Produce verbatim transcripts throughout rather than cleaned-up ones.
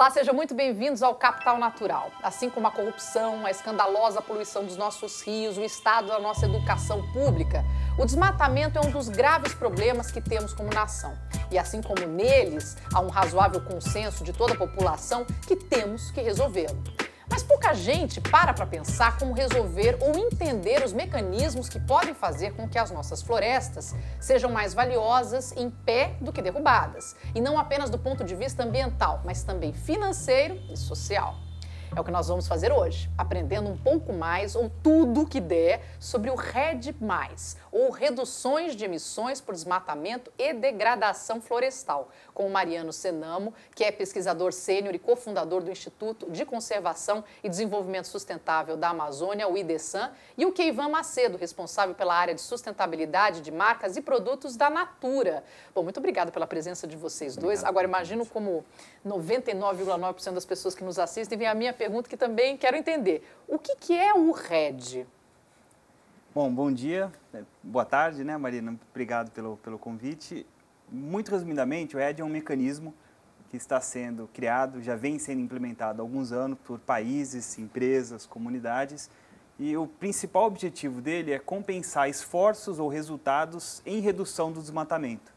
Olá, sejam muito bem-vindos ao Capital Natural. Assim como a corrupção, a escandalosa poluição dos nossos rios, o estado da nossa educação pública, o desmatamento é um dos graves problemas que temos como nação. E assim como neles, há um razoável consenso de toda a população que temos que resolvê-lo. Mas pouca gente para para pensar como resolver ou entender os mecanismos que podem fazer com que as nossas florestas sejam mais valiosas em pé do que derrubadas. E não apenas do ponto de vista ambiental, mas também financeiro e social. É o que nós vamos fazer hoje, aprendendo um pouco mais, ou tudo que der, sobre o REDD mais, ou reduções de emissões por desmatamento e degradação florestal, com o Mariano Senamo, que é pesquisador sênior e cofundador do Instituto de Conservação e Desenvolvimento Sustentável da Amazônia, o IDESAN, e o Keivan Macedo, responsável pela área de sustentabilidade de marcas e produtos da Natura. Bom, muito obrigada pela presença de vocês dois. Obrigado. Agora, imagino como noventa e nove vírgula nove por cento das pessoas que nos assistem vem a minha pergunta que também quero entender. O que, que é o REDD? Bom, bom dia, boa tarde, né, Marina? Obrigado pelo, pelo convite. Muito resumidamente, o REDD é um mecanismo que está sendo criado, já vem sendo implementado há alguns anos por países, empresas, comunidades, e o principal objetivo dele é compensar esforços ou resultados em redução do desmatamento.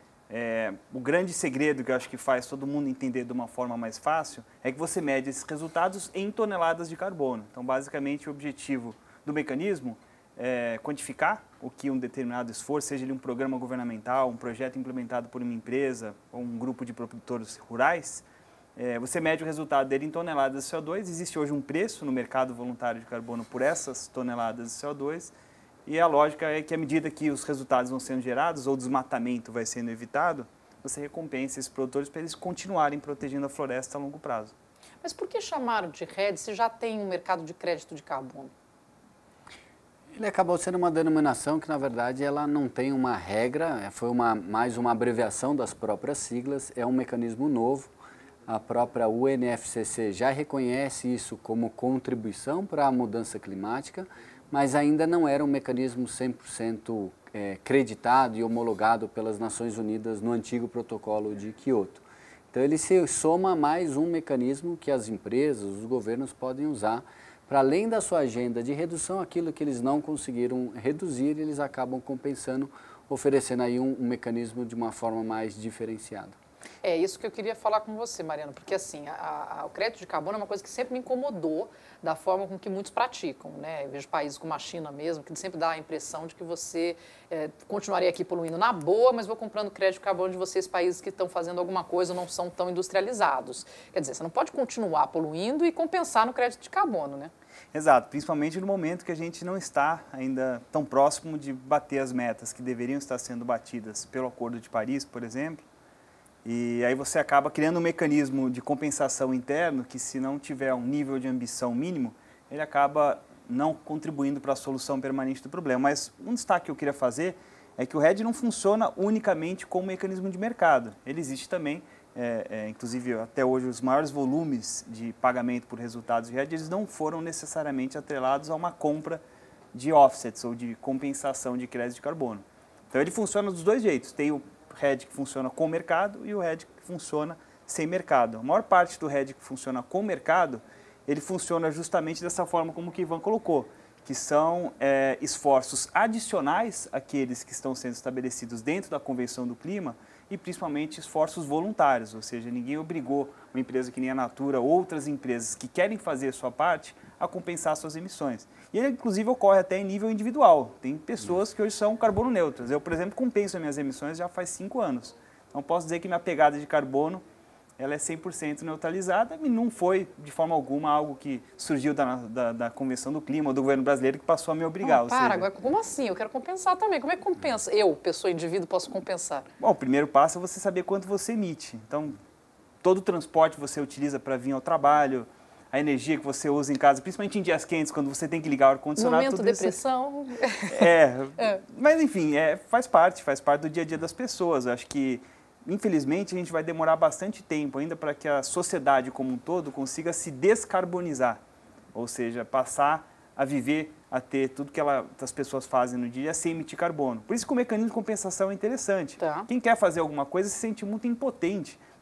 É, o grande segredo que eu acho que faz todo mundo entender de uma forma mais fácil é que você mede esses resultados em toneladas de carbono. Então, basicamente, o objetivo do mecanismo é quantificar o que um determinado esforço, seja ele um programa governamental, um projeto implementado por uma empresa ou um grupo de produtores rurais, é, você mede o resultado dele em toneladas de C O dois. Existe hoje um preço no mercado voluntário de carbono por essas toneladas de C O dois. E a lógica é que, à medida que os resultados vão sendo gerados, ou o desmatamento vai sendo evitado, você recompensa esses produtores para eles continuarem protegendo a floresta a longo prazo. Mas por que chamaram de REDD se já tem um mercado de crédito de carbono? Ele acabou sendo uma denominação que, na verdade, ela não tem uma regra, foi uma, mais uma abreviação das próprias siglas, é um mecanismo novo. A própria U N F C C já reconhece isso como contribuição para a mudança climática, mas ainda não era um mecanismo cem por cento é, creditado e homologado pelas Nações Unidas no antigo protocolo de Kyoto. Então ele se soma a mais um mecanismo que as empresas, os governos podem usar para, além da sua agenda de redução, aquilo que eles não conseguiram reduzir, eles acabam compensando, oferecendo aí um, um mecanismo de uma forma mais diferenciada. É isso que eu queria falar com você, Mariana, porque assim, a, a, o crédito de carbono é uma coisa que sempre me incomodou da forma com que muitos praticam, né? Eu vejo países como a China mesmo, que sempre dá a impressão de que você é, continuaria aqui poluindo na boa, mas vou comprando crédito de carbono de vocês, países que estão fazendo alguma coisa, não são tão industrializados. Quer dizer, você não pode continuar poluindo e compensar no crédito de carbono, né? Exato, principalmente no momento que a gente não está ainda tão próximo de bater as metas que deveriam estar sendo batidas pelo Acordo de Paris, por exemplo. E aí você acaba criando um mecanismo de compensação interno que, se não tiver um nível de ambição mínimo, ele acaba não contribuindo para a solução permanente do problema. Mas um destaque que eu queria fazer é que o REDD não funciona unicamente como mecanismo de mercado. Ele existe também, é, é, inclusive até hoje os maiores volumes de pagamento por resultados de REDD, eles não foram necessariamente atrelados a uma compra de offsets ou de compensação de crédito de carbono. Então ele funciona dos dois jeitos. Tem o REDD que funciona com o mercado e o REDD que funciona sem mercado. A maior parte do REDD que funciona com o mercado, ele funciona justamente dessa forma como o Keivan colocou, que são é, esforços adicionais àqueles que estão sendo estabelecidos dentro da Convenção do Clima e principalmente esforços voluntários, ou seja, ninguém obrigou uma empresa que nem a Natura, outras empresas que querem fazer a sua parte, a compensar suas emissões. E ele, inclusive, ocorre até em nível individual. Tem pessoas que hoje são carbono neutras. Eu, por exemplo, compenso as minhas emissões já faz cinco anos. Então, posso dizer que minha pegada de carbono ela é cem por cento neutralizada e não foi, de forma alguma, algo que surgiu da, da, da Convenção do Clima ou do governo brasileiro que passou a me obrigar. Oh, para, seja... agora, como assim? Eu quero compensar também. Como é que compensa? Eu, pessoa, indivíduo, posso compensar? Bom, o primeiro passo é você saber quanto você emite. Então, todo o transporte que você utiliza para vir ao trabalho, a energia que você usa em casa, principalmente em dias quentes, quando você tem que ligar o ar-condicionado. Momento, depressão. Isso... É, é, mas enfim, é, faz parte, faz parte do dia a dia das pessoas. Eu acho que, infelizmente, a gente vai demorar bastante tempo ainda para que a sociedade como um todo consiga se descarbonizar, ou seja, passar a viver, a ter tudo que ela, as pessoas fazem no dia sem emitir carbono. Por isso que o mecanismo de compensação é interessante. Tá. Quem quer fazer alguma coisa se sente muito impotente.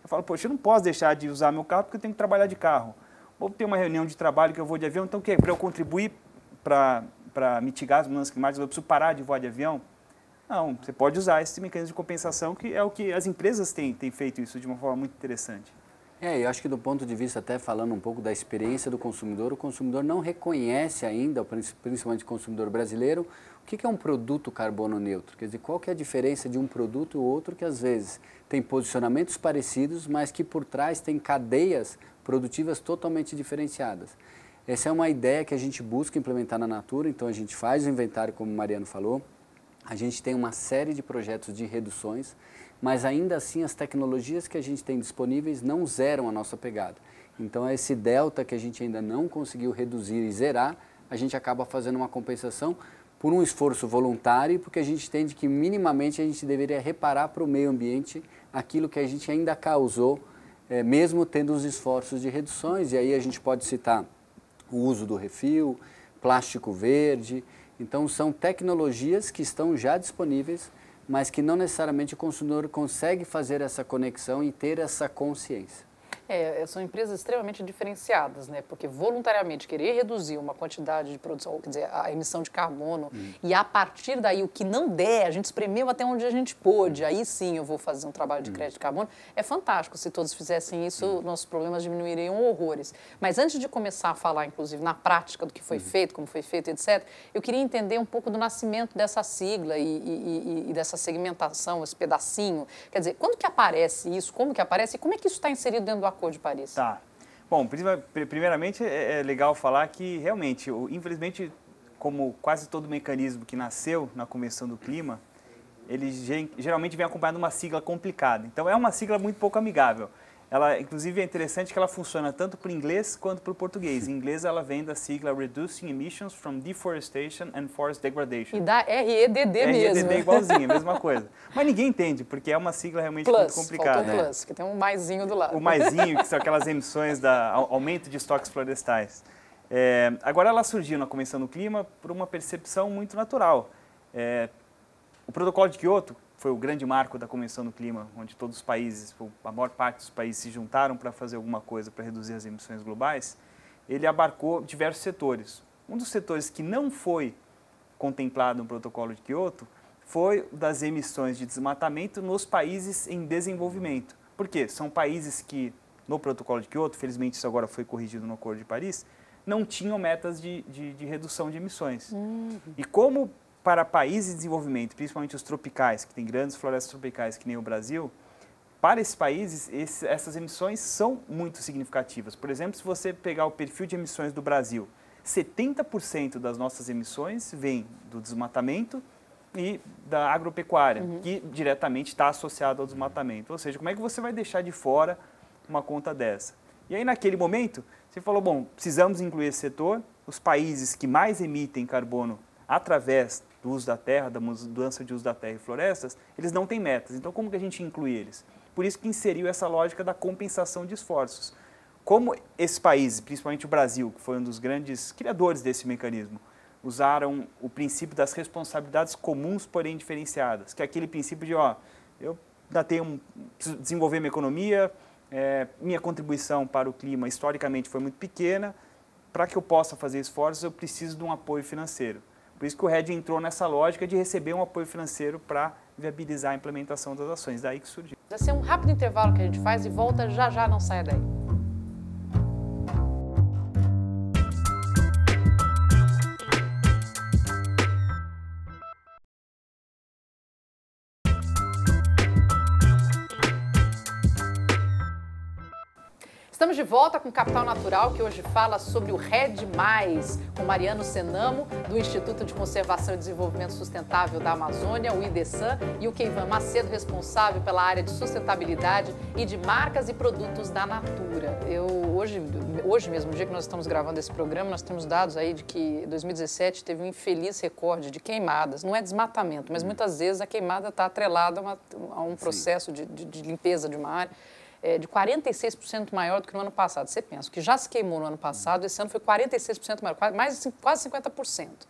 Eu falo, poxa, eu não posso deixar de usar meu carro porque eu tenho que trabalhar de carro. Ou ter uma reunião de trabalho que eu vou de avião, então o que? Para eu contribuir para mitigar as mudanças climáticas, eu preciso parar de voar de avião? Não, você pode usar esse mecanismo de compensação, que é o que as empresas têm, têm feito isso de uma forma muito interessante. É, eu acho que do ponto de vista, até falando um pouco da experiência do consumidor, o consumidor não reconhece ainda, principalmente o consumidor brasileiro, o que é um produto carbono neutro. Quer dizer, qual que é a diferença de um produto e outro que às vezes tem posicionamentos parecidos, mas que por trás tem cadeias produtivas totalmente diferenciadas. Essa é uma ideia que a gente busca implementar na Natura, então a gente faz o inventário, como o Mariano falou, a gente tem uma série de projetos de reduções, mas ainda assim as tecnologias que a gente tem disponíveis não zeram a nossa pegada. Então esse delta que a gente ainda não conseguiu reduzir e zerar, a gente acaba fazendo uma compensação por um esforço voluntário, porque a gente entende que minimamente a gente deveria reparar para o meio ambiente aquilo que a gente ainda causou, é, mesmo tendo os esforços de reduções, e aí a gente pode citar o uso do refil, plástico verde. Então são tecnologias que estão já disponíveis, mas que não necessariamente o consumidor consegue fazer essa conexão e ter essa consciência. É, são empresas extremamente diferenciadas, né? Porque voluntariamente querer reduzir uma quantidade de produção, quer dizer, a emissão de carbono, hum. e a partir daí o que não der, a gente espremeu até onde a gente pôde, aí sim eu vou fazer um trabalho de hum. crédito de carbono, é fantástico. Se todos fizessem isso, hum. nossos problemas diminuiriam horrores. Mas antes de começar a falar, inclusive, na prática do que foi hum. feito, como foi feito, etcétera, eu queria entender um pouco do nascimento dessa sigla e, e, e, e dessa segmentação, esse pedacinho. Quer dizer, quando que aparece isso, como que aparece e como é que isso está inserido dentro do Acordo de Paris? Tá. Bom, primeiramente é legal falar que realmente, infelizmente, como quase todo mecanismo que nasceu na Convenção do Clima, ele geralmente vem acompanhado de uma sigla complicada. Então é uma sigla muito pouco amigável. Ela, inclusive, é interessante que ela funciona tanto para o inglês quanto para o português. Em inglês, ela vem da sigla Reducing Emissions from Deforestation and Forest Degradation. E da R E D D mesmo. R E D D igualzinho, a mesma coisa. Mas ninguém entende, porque é uma sigla realmente plus, muito complicada. Faltou plus, que tem um maisinho do lado. O maisinho, que são aquelas emissões da aumento de estoques florestais. É, agora, ela surgiu na Convenção do Clima por uma percepção muito natural. É, o Protocolo de Kyoto foi o grande marco da Convenção do Clima, onde todos os países, a maior parte dos países se juntaram para fazer alguma coisa para reduzir as emissões globais. Ele abarcou diversos setores. Um dos setores que não foi contemplado no Protocolo de Kyoto foi das emissões de desmatamento nos países em desenvolvimento. Por quê? São países que, no Protocolo de Kyoto, felizmente isso agora foi corrigido no Acordo de Paris, não tinham metas de, de, de redução de emissões. Uhum. E como para países em desenvolvimento, principalmente os tropicais, que têm grandes florestas tropicais, que nem o Brasil, para esses países, esse, essas emissões são muito significativas. Por exemplo, se você pegar o perfil de emissões do Brasil, setenta por cento das nossas emissões vem do desmatamento e da agropecuária, uhum. que diretamente está associado ao desmatamento. Ou seja, como é que você vai deixar de fora uma conta dessa? E aí, naquele momento, você falou, bom, precisamos incluir esse setor, os países que mais emitem carbono através do uso da terra, da mudança de uso da terra e florestas, eles não têm metas. Então, como que a gente inclui eles? Por isso que inseriu essa lógica da compensação de esforços. Como esses países, principalmente o Brasil, que foi um dos grandes criadores desse mecanismo, usaram o princípio das responsabilidades comuns, porém diferenciadas, que é aquele princípio de, ó, eu ainda tenho um, preciso desenvolver minha economia, é, minha contribuição para o clima historicamente foi muito pequena, para que eu possa fazer esforços eu preciso de um apoio financeiro. Por isso que o R E D entrou nessa lógica de receber um apoio financeiro para viabilizar a implementação das ações. Daí que surgiu. Vai ser um rápido intervalo que a gente faz e volta já já, não saia daí. Estamos de volta com Capital Natural, que hoje fala sobre o R E D mais, com Mariano Senamo, do Instituto de Conservação e Desenvolvimento Sustentável da Amazônia, o IDESAN, e o Keivan Macedo, responsável pela área de sustentabilidade e de marcas e produtos da Natura. Eu, hoje, hoje mesmo, no dia que nós estamos gravando esse programa, nós temos dados aí de que dois mil e dezessete teve um infeliz recorde de queimadas. Não é desmatamento, mas muitas vezes a queimada está atrelada a, uma, a um processo de, de, de limpeza de uma área. É, de quarenta e seis por cento maior do que no ano passado. Você pensa, o que já se queimou no ano passado, esse ano foi quarenta e seis por cento maior, mais, quase cinquenta por cento.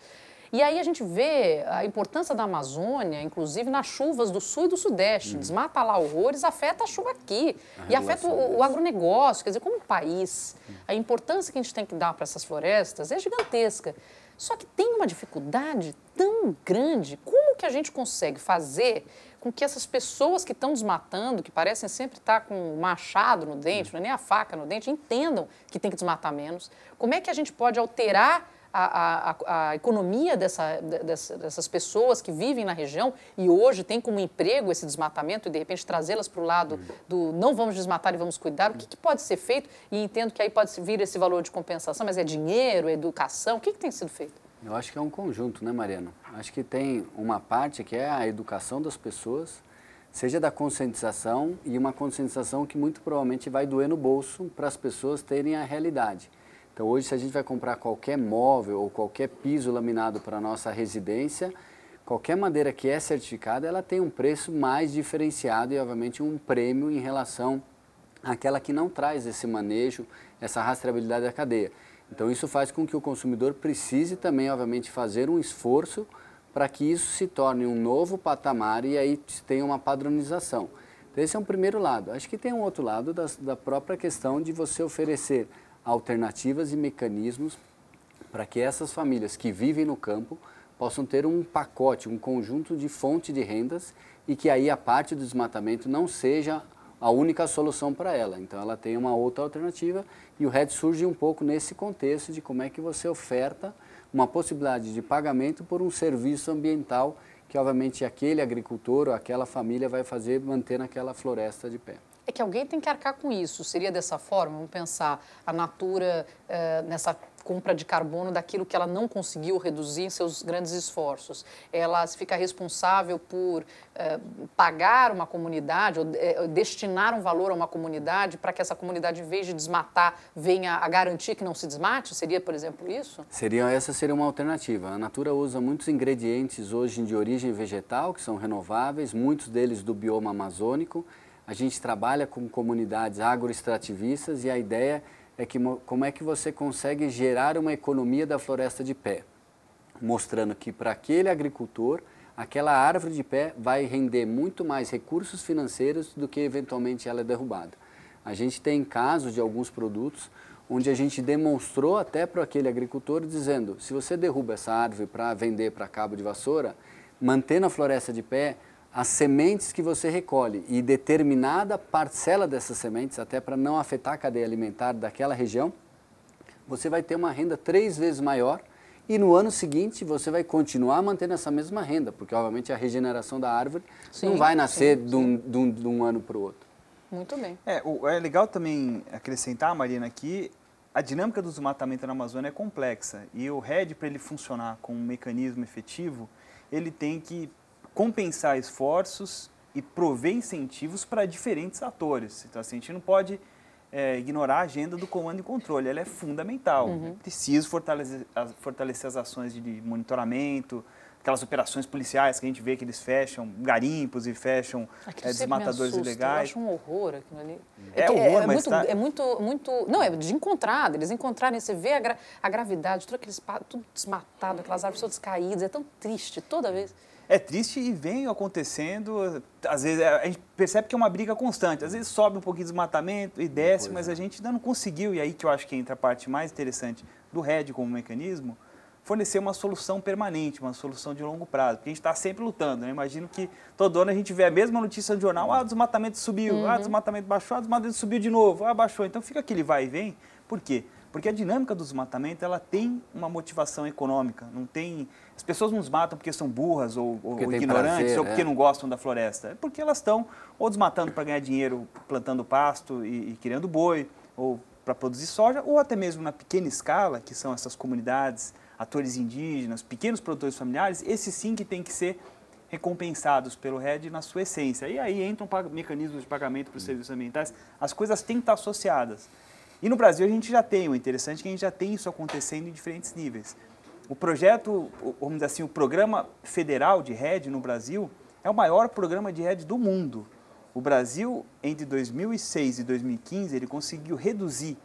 E aí a gente vê a importância da Amazônia, inclusive nas chuvas do sul e do sudeste. Hum. Desmata lá horrores, afeta a chuva aqui. A e afeta o, o agronegócio. Quer dizer, como país, hum. a importância que a gente tem que dar para essas florestas é gigantesca. Só que tem uma dificuldade tão grande. Como que a gente consegue fazer com que essas pessoas que estão desmatando, que parecem sempre estar com o machado no dente, não é nem a faca no dente, entendam que tem que desmatar menos? Como é que a gente pode alterar a, a, a economia dessa, dessa, dessas pessoas que vivem na região e hoje têm como emprego esse desmatamento e, de repente, trazê-las para o lado do não vamos desmatar e vamos cuidar? O que, que pode ser feito? E entendo que aí pode vir esse valor de compensação, mas é dinheiro, é educação? O que, que tem sido feito? Eu acho que é um conjunto, né, Mariana? Acho que tem uma parte que é a educação das pessoas, seja da conscientização, e uma conscientização que muito provavelmente vai doer no bolso para as pessoas terem a realidade. Então, hoje, se a gente vai comprar qualquer móvel ou qualquer piso laminado para a nossa residência, qualquer madeira que é certificada, ela tem um preço mais diferenciado e, obviamente, um prêmio em relação àquela que não traz esse manejo, essa rastreabilidade da cadeia. Então, isso faz com que o consumidor precise também, obviamente, fazer um esforço para que isso se torne um novo patamar e aí tenha uma padronização. Então, esse é um primeiro lado. Acho que tem um outro lado da, da própria questão de você oferecer alternativas e mecanismos para que essas famílias que vivem no campo possam ter um pacote, um conjunto de fonte de rendas e que aí a parte do desmatamento não seja a única solução para ela. Então, ela tem uma outra alternativa e o R E D surge um pouco nesse contexto de como é que você oferta uma possibilidade de pagamento por um serviço ambiental que, obviamente, aquele agricultor ou aquela família vai fazer manter naquela floresta de pé. É que alguém tem que arcar com isso. Seria dessa forma? Vamos pensar a Natura eh, nessa compra de carbono daquilo que ela não conseguiu reduzir em seus grandes esforços. Ela fica responsável por eh, pagar uma comunidade ou eh, destinar um valor a uma comunidade para que essa comunidade, em vez de desmatar, venha a garantir que não se desmate? Seria, por exemplo, isso? Seria, essa seria uma alternativa. A Natura usa muitos ingredientes hoje de origem vegetal, que são renováveis, muitos deles do bioma amazônico. A gente trabalha com comunidades agroextrativistas e a ideia é que como é que você consegue gerar uma economia da floresta de pé, mostrando que para aquele agricultor, aquela árvore de pé vai render muito mais recursos financeiros do que eventualmente ela é derrubada. A gente tem casos de alguns produtos onde a gente demonstrou até para aquele agricultor dizendo, se você derruba essa árvore para vender para cabo de vassoura, mantendo a floresta de pé, as sementes que você recolhe e determinada parcela dessas sementes, até para não afetar a cadeia alimentar daquela região, você vai ter uma renda três vezes maior e no ano seguinte você vai continuar mantendo essa mesma renda, porque obviamente a regeneração da árvore sim, não vai nascer sim, sim. De, um, de, um, de um ano para o outro. Muito bem. É, o, é legal também acrescentar, Marina, que a dinâmica do desmatamento na Amazônia é complexa e o R E D, para ele funcionar como um mecanismo efetivo, ele tem que compensar esforços e prover incentivos para diferentes atores. Então, assim, a gente não pode é, ignorar a agenda do comando e controle, ela é fundamental. Uhum. É preciso fortalecer, fortalecer as ações de monitoramento, aquelas operações policiais que a gente vê que eles fecham garimpos e fecham é, desmatadores ilegais. Eu acho um horror aquilo ali. É, é horror, é, mas muito, tá... é muito, muito... Não, é de encontrado. Eles encontrarem, você vê a, gra, a gravidade, tudo, aqueles, tudo desmatado, aquelas árvores todas caídas. É tão triste toda vez. É triste e vem acontecendo, às vezes a gente percebe que é uma briga constante, às vezes sobe um pouquinho de desmatamento e desce, pois mas é. a gente ainda não conseguiu, e aí que eu acho que entra a parte mais interessante do R E D como mecanismo, fornecer uma solução permanente, uma solução de longo prazo, porque a gente está sempre lutando, né? Imagino que todo ano a gente vê a mesma notícia no jornal, ah, o desmatamento subiu, uhum. ah, o desmatamento baixou, ah, o desmatamento subiu de novo, ah, baixou, então fica aquele vai e vem, por quê? Porque a dinâmica do desmatamento, ela tem uma motivação econômica, não tem... As pessoas não desmatam porque são burras ou, ou ignorantes prazer, ou porque é. não gostam da floresta. É porque elas estão ou desmatando para ganhar dinheiro plantando pasto e, e criando boi, ou para produzir soja, ou até mesmo na pequena escala, que são essas comunidades, atores indígenas, pequenos produtores familiares, esses sim que têm que ser recompensados pelo R E D na sua essência. E aí entram mecanismos de pagamento para os serviços ambientais, as coisas têm que estar associadas. E no Brasil a gente já tem, o interessante é que a gente já tem isso acontecendo em diferentes níveis. O projeto, vamos dizer assim, o Programa Federal de R E D no Brasil é o maior programa de R E D do mundo. O Brasil, entre dois mil e seis e dois mil e quinze, ele conseguiu reduzir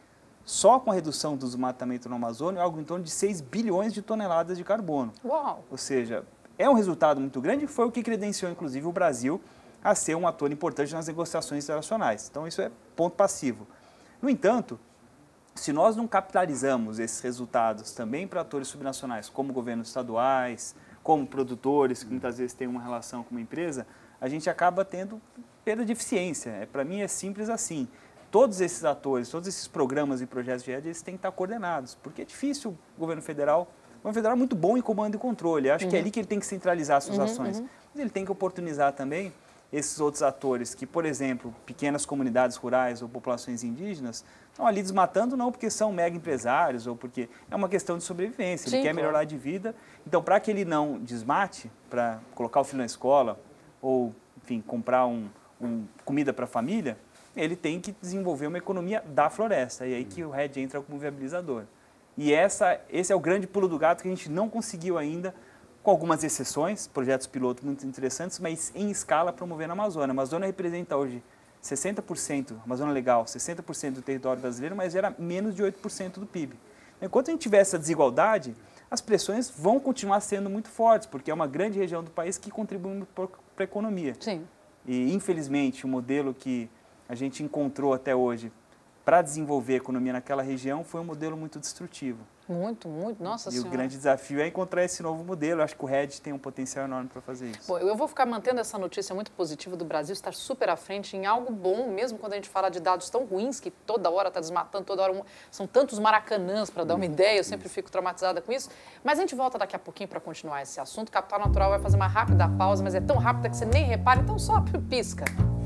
só com a redução do desmatamento no Amazônia, algo em torno de seis bilhões de toneladas de carbono. Uau! Ou seja, é um resultado muito grande e foi o que credenciou, inclusive, o Brasil a ser um ator importante nas negociações internacionais. Então, isso é ponto passivo. No entanto, se nós não capitalizamos esses resultados também para atores subnacionais, como governos estaduais, como produtores, que muitas vezes têm uma relação com uma empresa, a gente acaba tendo perda de eficiência. É, para mim é simples assim. Todos esses atores, todos esses programas e projetos de rede, eles têm que estar coordenados, porque é difícil o governo federal, o governo federal é muito bom em comando e controle, acho uhum. que é ali que ele tem que centralizar suas uhum, ações, uhum. mas ele tem que oportunizar também esses outros atores que, por exemplo, pequenas comunidades rurais ou populações indígenas, estão ali desmatando não porque são mega empresários ou porque é uma questão de sobrevivência, ele Sim, quer claro. melhorar de vida. Então, para que ele não desmate, para colocar o filho na escola ou, enfim, comprar um, um comida para a família, ele tem que desenvolver uma economia da floresta. E aí que o R E D entra como viabilizador. E essa, esse é o grande pulo do gato que a gente não conseguiu ainda, com algumas exceções, projetos piloto muito interessantes, mas em escala promover na Amazônia. A Amazônia representa hoje sessenta por cento, Amazônia Legal, sessenta por cento do território brasileiro, mas gera menos de oito por cento do P I B. Enquanto a gente tiver essa desigualdade, as pressões vão continuar sendo muito fortes, porque é uma grande região do país que contribui muito para a economia. Sim. E, infelizmente, o modelo que a gente encontrou até hoje para desenvolver a economia naquela região foi um modelo muito destrutivo. Muito, muito, nossa e senhora. E o grande desafio é encontrar esse novo modelo. Eu acho que o R E D tem um potencial enorme para fazer isso. Bom, eu vou ficar mantendo essa notícia muito positiva do Brasil estar super à frente em algo bom, mesmo quando a gente fala de dados tão ruins, que toda hora está desmatando, toda hora um... são tantos maracanãs, para dar uma ideia, eu sempre fico traumatizada com isso. Mas a gente volta daqui a pouquinho para continuar esse assunto. Capital Natural vai fazer uma rápida pausa, mas é tão rápida que você nem repara, então só pisca.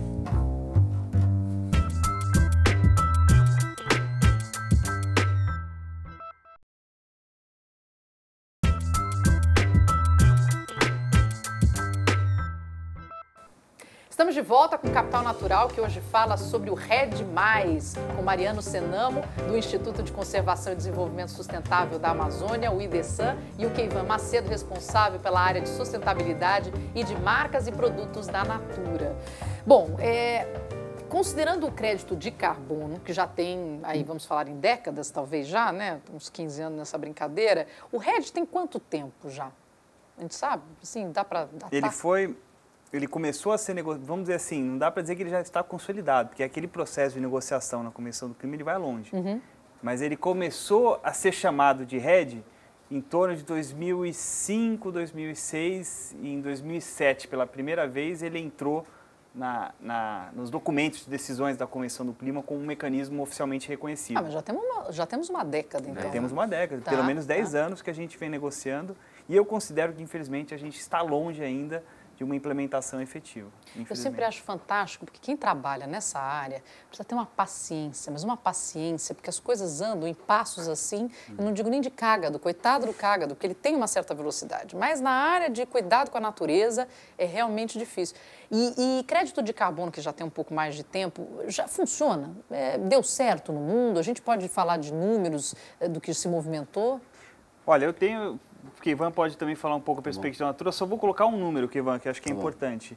Estamos de volta com o Capital Natural, que hoje fala sobre o R E D mais, com Mariano Senamo, do Instituto de Conservação e Desenvolvimento Sustentável da Amazônia, o IDESAN, e o Keivan Macedo, responsável pela área de sustentabilidade e de marcas e produtos da Natura. Bom, é, considerando o crédito de carbono, que já tem, aí vamos falar em décadas, talvez já, né, uns quinze anos nessa brincadeira, o R E D tem quanto tempo já? A gente sabe? Assim, dá para datar? Ele foi... Ele começou a ser negociado, vamos dizer assim, não dá para dizer que ele já está consolidado, porque aquele processo de negociação na Comissão do Clima ele vai longe. Uhum. Mas ele começou a ser chamado de R E D em torno de dois mil e cinco, dois mil e seis e em dois mil e sete, pela primeira vez, ele entrou na, na, nos documentos de decisões da Comissão do Clima com um mecanismo oficialmente reconhecido. Ah, mas já temos uma, já temos uma década, então. Já temos uma década, tá, pelo menos dez tá. anos que a gente vem negociando e eu considero que, infelizmente, a gente está longe ainda de uma implementação efetiva. Eu sempre acho fantástico, porque quem trabalha nessa área precisa ter uma paciência, mas uma paciência, porque as coisas andam em passos assim, hum. eu não digo nem de cágado, coitado do cágado, porque ele tem uma certa velocidade, mas na área de cuidado com a natureza é realmente difícil. E, e crédito de carbono, que já tem um pouco mais de tempo, já funciona? É, deu certo no mundo? A gente pode falar de números é, do que se movimentou? Olha, eu tenho... O Keivan pode também falar um pouco a perspectiva da Natura, só vou colocar um número, Keivan, que acho que é importante.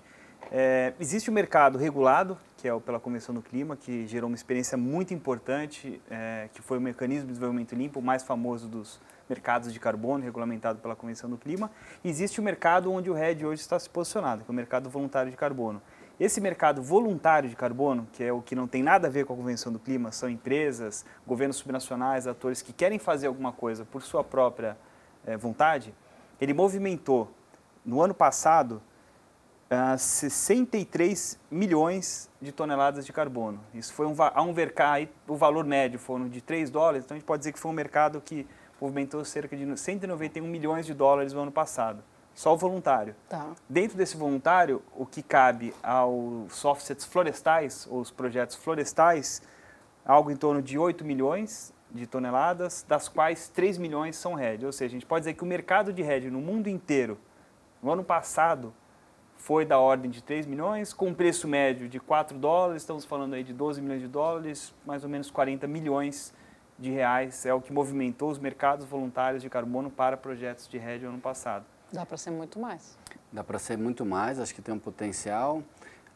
É, existe um mercado regulado, que é o pela Comissão do Clima, que gerou uma experiência muito importante, é, que foi o Mecanismo de Desenvolvimento Limpo, o mais famoso dos mercados de carbono, regulamentado pela Comissão do Clima. E existe o mercado onde o R E D hoje está se posicionado, que é o mercado voluntário de carbono. Esse mercado voluntário de carbono, que é o que não tem nada a ver com a Convenção do Clima, são empresas, governos subnacionais, atores que querem fazer alguma coisa por sua própria É, vontade, ele movimentou, no ano passado, uh, sessenta e três milhões de toneladas de carbono. Isso foi um, a um mercado, o valor médio foram de três dólares, então a gente pode dizer que foi um mercado que movimentou cerca de cento e noventa e um milhões de dólares no ano passado. Só o voluntário. Tá. Dentro desse voluntário, o que cabe aos offsets florestais, ou os projetos florestais, algo em torno de oito milhões de toneladas, das quais três milhões são R E D. Ou seja, a gente pode dizer que o mercado de R E D no mundo inteiro, no ano passado, foi da ordem de três milhões, com um preço médio de quatro dólares, estamos falando aí de doze milhões de dólares, mais ou menos quarenta milhões de reais, é o que movimentou os mercados voluntários de carbono para projetos de R E D no ano passado. Dá para ser muito mais. Dá para ser muito mais, acho que tem um potencial.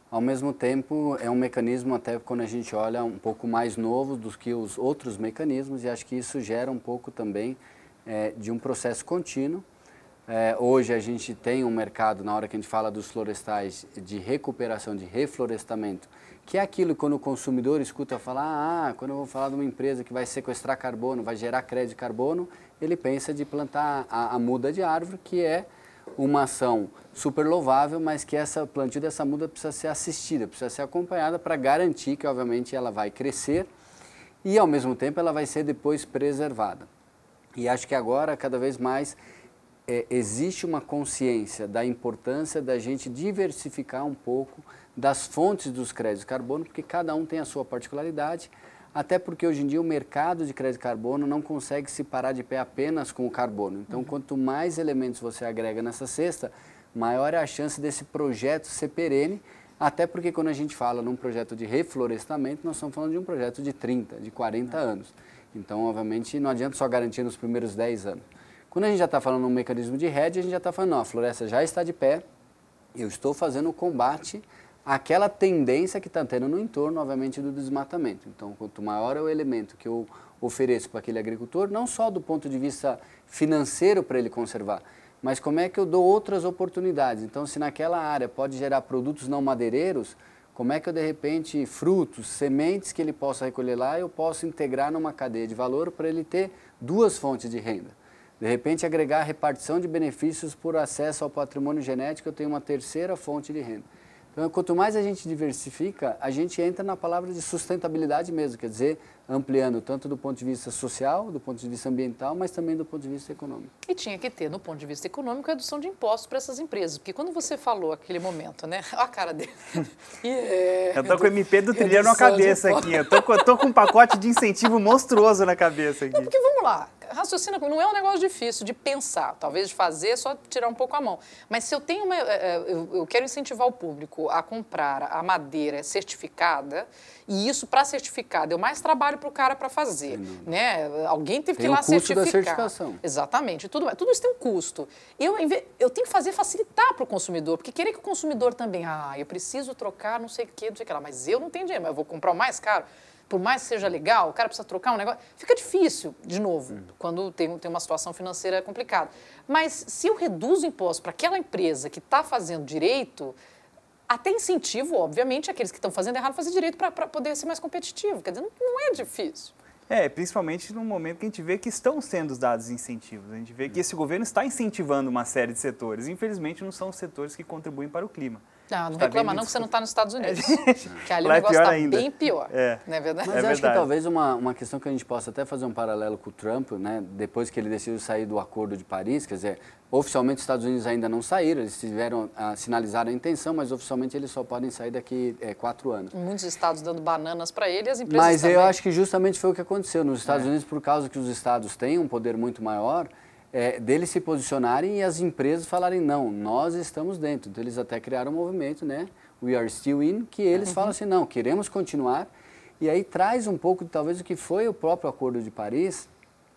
Ao mesmo tempo, é um mecanismo, até quando a gente olha, um pouco mais novo do que os outros mecanismos, e acho que isso gera um pouco também é, de um processo contínuo. É, hoje a gente tem um mercado, na hora que a gente fala dos florestais, de recuperação, de reflorestamento, que é aquilo que quando o consumidor escuta falar, ah, quando eu vou falar de uma empresa que vai sequestrar carbono, vai gerar crédito de carbono, ele pensa de plantar a, a muda de árvore, que é uma ação super louvável, mas que essa plantio dessa muda precisa ser assistida, precisa ser acompanhada para garantir que, obviamente, ela vai crescer e, ao mesmo tempo, ela vai ser depois preservada. E acho que agora, cada vez mais, é, existe uma consciência da importância da gente diversificar um pouco das fontes dos créditos de carbono, porque cada um tem a sua particularidade, até porque hoje em dia o mercado de crédito de carbono não consegue se parar de pé apenas com o carbono. Então, quanto mais elementos você agrega nessa cesta, maior é a chance desse projeto ser perene, até porque quando a gente fala num projeto de reflorestamento, nós estamos falando de um projeto de trinta, de quarenta anos. Então, obviamente, não adianta só garantir nos primeiros dez anos. Quando a gente já está falando num mecanismo de hedge, a gente já está falando, não, a floresta já está de pé, eu estou fazendo o combate àquela tendência que está tendo no entorno, obviamente, do desmatamento. Então, quanto maior é o elemento que eu ofereço para aquele agricultor, não só do ponto de vista financeiro para ele conservar, mas como é que eu dou outras oportunidades. Então, se naquela área pode gerar produtos não madeireiros, como é que eu, de repente, frutos, sementes que ele possa recolher lá, eu posso integrar numa cadeia de valor para ele ter duas fontes de renda. De repente, agregar a repartição de benefícios por acesso ao patrimônio genético, eu tenho uma terceira fonte de renda. Então, quanto mais a gente diversifica, a gente entra na palavra de sustentabilidade mesmo, quer dizer, ampliando tanto do ponto de vista social, do ponto de vista ambiental, mas também do ponto de vista econômico. E tinha que ter, no ponto de vista econômico, a redução de impostos para essas empresas, porque quando você falou aquele momento, né, olha a cara dele. Yeah, eu tô com o M P do trilhão na cabeça aqui, eu tô, eu tô com um pacote de incentivo monstruoso na cabeça aqui. Não, porque vamos lá, raciocina, não é um negócio difícil de pensar, talvez de fazer, só tirar um pouco a mão. Mas se eu tenho uma, eu, eu quero incentivar o público a comprar a madeira certificada, e isso para certificar deu mais trabalho para o cara para fazer, né? Alguém teve tem que ir lá certificar. Tem o custo da certificação. Exatamente, tudo, tudo isso tem um custo. Eu, eu tenho que fazer facilitar para o consumidor, porque querer que o consumidor também, ah, eu preciso trocar não sei o que, não sei o que lá, mas eu não tenho dinheiro, mas eu vou comprar o mais caro. Por mais que seja legal, o cara precisa trocar um negócio, fica difícil, de novo, uhum. quando tem, tem uma situação financeira complicada. Mas se eu reduzo o imposto para aquela empresa que está fazendo direito, até incentivo, obviamente, aqueles que estão fazendo errado fazer direito para poder ser mais competitivo. Quer dizer, não, não é difícil. É, principalmente no momento que a gente vê que estão sendo dados incentivos. A gente vê que esse governo está incentivando uma série de setores. Infelizmente, não são os setores que contribuem para o clima. Não, não reclama não que você não está nos Estados Unidos. É, que ali o negócio está bem pior. É. Não é verdade? Mas é acho verdade. que talvez uma, uma questão que a gente possa até fazer um paralelo com o Trump, né? Depois que ele decidiu sair do Acordo de Paris, quer dizer, oficialmente os Estados Unidos ainda não saíram, eles tiveram, a, sinalizaram a intenção, mas oficialmente eles só podem sair daqui é, quatro anos. Muitos estados dando bananas para ele e as empresas Mas também. eu acho que justamente foi o que aconteceu. Nos Estados É. Unidos, por causa que os estados têm um poder muito maior, é, deles se posicionarem e as empresas falarem, não, nós estamos dentro. Então eles até criaram um movimento, né? We are still in, que eles uhum. falam assim, não, queremos continuar. E aí traz um pouco, talvez, o que foi o próprio Acordo de Paris,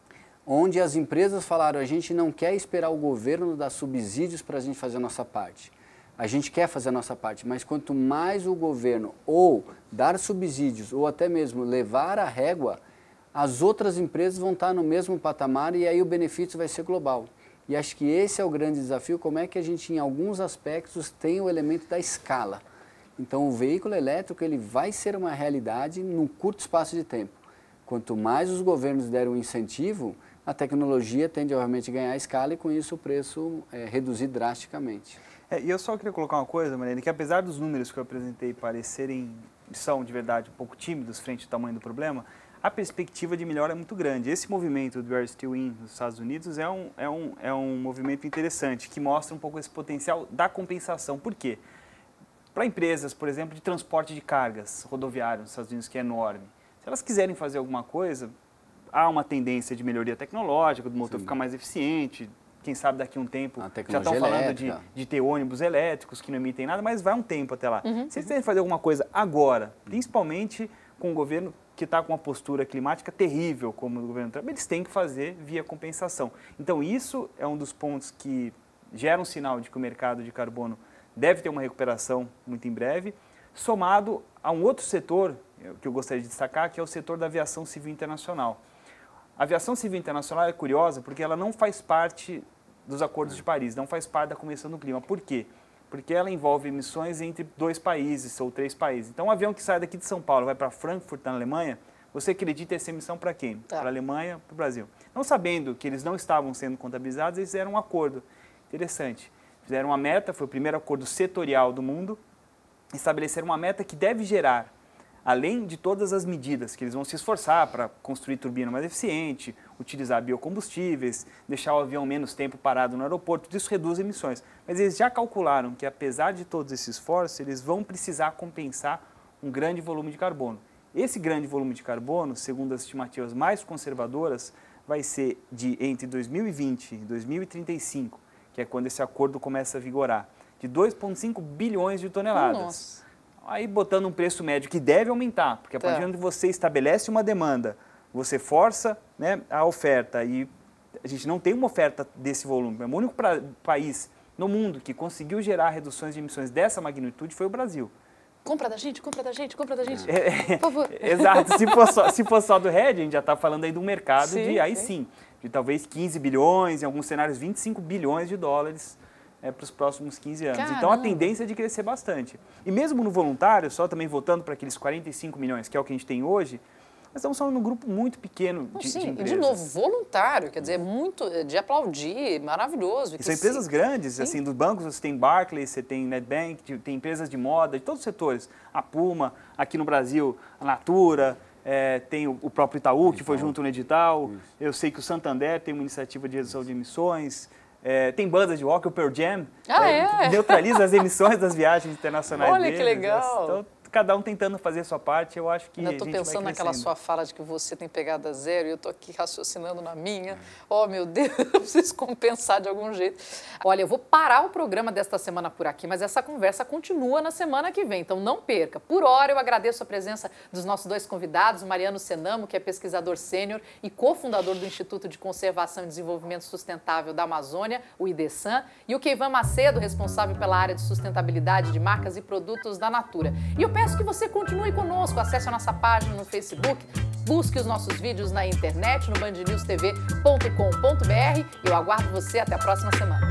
onde as empresas falaram, a gente não quer esperar o governo dar subsídios para a gente fazer a nossa parte. A gente quer fazer a nossa parte, mas quanto mais o governo ou dar subsídios ou até mesmo levar a régua, as outras empresas vão estar no mesmo patamar e aí o benefício vai ser global. E acho que esse é o grande desafio, como é que a gente, em alguns aspectos, tem o elemento da escala. Então, o veículo elétrico ele vai ser uma realidade num curto espaço de tempo. Quanto mais os governos derem um incentivo, a tecnologia tende, obviamente, a ganhar escala e, com isso, o preço é, reduzir drasticamente. É, e eu só queria colocar uma coisa, Mariane, que apesar dos números que eu apresentei parecerem, são, de verdade, um pouco tímidos frente ao tamanho do problema, a perspectiva de melhora é muito grande. Esse movimento do We Are Still In nos Estados Unidos é um, é, um, é um movimento interessante, que mostra um pouco esse potencial da compensação. Por quê? Para empresas, por exemplo, de transporte de cargas rodoviário nos Estados Unidos, que é enorme, se elas quiserem fazer alguma coisa, há uma tendência de melhoria tecnológica, do motor Sim. ficar mais eficiente, quem sabe daqui a um tempo, já estão falando de, de ter ônibus elétricos que não emitem nada, mas vai um tempo até lá. Uhum. Se eles quiserem fazer alguma coisa agora, principalmente com o governo que está com uma postura climática terrível, como o governo Trump, eles têm que fazer via compensação. Então, isso é um dos pontos que gera um sinal de que o mercado de carbono deve ter uma recuperação muito em breve. somado a um outro setor que eu gostaria de destacar, que é o setor da aviação civil internacional. A aviação civil internacional é curiosa porque ela não faz parte dos acordos de Paris, não faz parte da Convenção do Clima. Por quê? Porque ela envolve emissões entre dois países ou três países. Então, um avião que sai daqui de São Paulo vai para Frankfurt, na Alemanha, você acredita essa emissão para quem? Tá. Para a Alemanha, para o Brasil. Não sabendo que eles não estavam sendo contabilizados, eles fizeram um acordo interessante. Fizeram uma meta, foi o primeiro acordo setorial do mundo, estabeleceram uma meta que deve gerar, além de todas as medidas que eles vão se esforçar para construir turbina mais eficiente, utilizar biocombustíveis, deixar o avião menos tempo parado no aeroporto, tudo isso reduz emissões. Mas eles já calcularam que, apesar de todos esses esforços, eles vão precisar compensar um grande volume de carbono. Esse grande volume de carbono, segundo as estimativas mais conservadoras, vai ser de entre dois mil e vinte e dois mil e trinta e cinco, que é quando esse acordo começa a vigorar, de dois vírgula cinco bilhões de toneladas. Nossa. Aí botando um preço médio que deve aumentar, porque a partir de onde você estabelece uma demanda, você força, né, a oferta e a gente não tem uma oferta desse volume. O único pra, país no mundo que conseguiu gerar reduções de emissões dessa magnitude foi o Brasil. Compra da gente, compra da gente, compra da gente, é, por favor. Exato, se for, só, se for só do R E D, a gente já está falando aí de um mercado sim, de, aí sim. sim, de talvez quinze bilhões, em alguns cenários vinte e cinco bilhões de dólares. É, para os próximos quinze anos. Caramba. Então, a tendência é de crescer bastante. E mesmo no voluntário, só também voltando para aqueles quarenta e cinco milhões, que é o que a gente tem hoje, nós estamos falando de um grupo muito pequeno de, Sim, de empresas. E de novo, voluntário, quer dizer, muito de aplaudir, maravilhoso. E são empresas sim. grandes, sim. assim, dos bancos, você tem Barclays, você tem Nedbank, tem empresas de moda, de todos os setores. A Puma, aqui no Brasil, a Natura, é, tem o, o próprio Itaú, que foi junto no edital. Isso. Eu sei que o Santander tem uma iniciativa de redução de emissões. É, tem bandas de rock, o Pearl Jam, ah, é, é? neutraliza as emissões das viagens internacionais Olha deles. Que legal! Então, cada um tentando fazer a sua parte, eu acho que eu a gente vai crescendo. Estou pensando naquela sua fala de que você tem pegada zero e eu estou aqui raciocinando na minha. Oh, meu Deus, eu preciso compensar de algum jeito. Olha, eu vou parar o programa desta semana por aqui, mas essa conversa continua na semana que vem, então não perca. Por hora, eu agradeço a presença dos nossos dois convidados, o Mariano Senamo, que é pesquisador sênior e cofundador do Instituto de Conservação e Desenvolvimento Sustentável da Amazônia, o IDESAN, e o Keivan Macedo, responsável pela área de sustentabilidade de marcas e produtos da Natura. E eu peço que você continue conosco, acesse a nossa página no Facebook, busque os nossos vídeos na internet, no band news t v ponto com ponto b r. Eu aguardo você até a próxima semana.